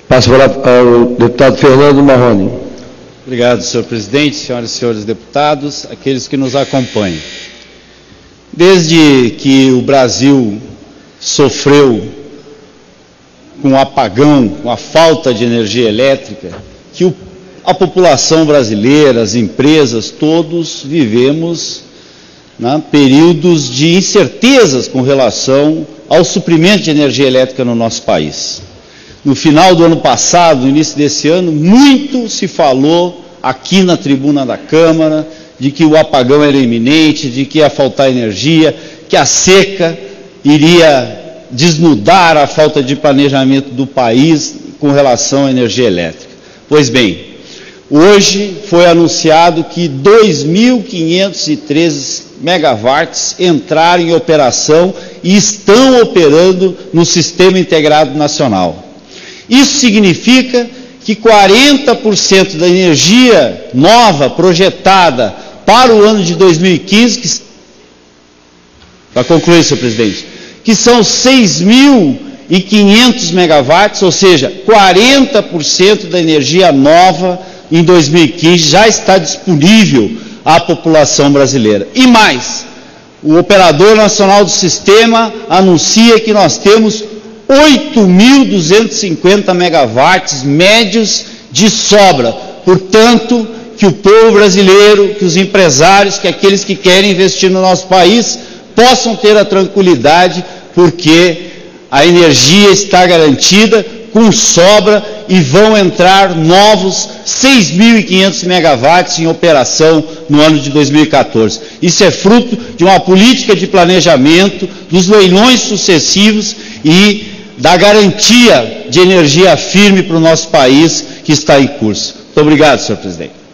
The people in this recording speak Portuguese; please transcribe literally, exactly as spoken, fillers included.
Passo a palavra ao deputado Fernando Marrone. Obrigado, senhor presidente, senhoras e senhores deputados, aqueles que nos acompanham. Desde que o Brasil sofreu com o apagão, com a falta de energia elétrica, que o, a população brasileira, as empresas, todos vivemos, né, períodos de incertezas com relação ao suprimento de energia elétrica no nosso país. No final do ano passado, no início desse ano, muito se falou aqui na tribuna da Câmara de que o apagão era iminente, de que ia faltar energia, que a seca iria desnudar a falta de planejamento do país com relação à energia elétrica. Pois bem, hoje foi anunciado que dois mil quinhentos e treze megawatts entraram em operação e estão operando no Sistema Integrado Nacional. Isso significa que quarenta por cento da energia nova projetada para o ano de dois mil e quinze, que, para concluir, senhor presidente, que são seis mil e quinhentos megawatts, ou seja, quarenta por cento da energia nova em dois mil e quinze já está disponível à população brasileira. E mais, o Operador Nacional do Sistema anuncia que nós temos oito mil duzentos e cinquenta megawatts médios de sobra. Portanto, que o povo brasileiro, que os empresários, que aqueles que querem investir no nosso país possam ter a tranquilidade, porque a energia está garantida, com sobra, e vão entrar novos seis mil e quinhentos megawatts em operação no ano de dois mil e quatorze. Isso é fruto de uma política de planejamento, dos leilões sucessivos e da garantia de energia firme para o nosso país que está em curso. Muito obrigado, senhor presidente.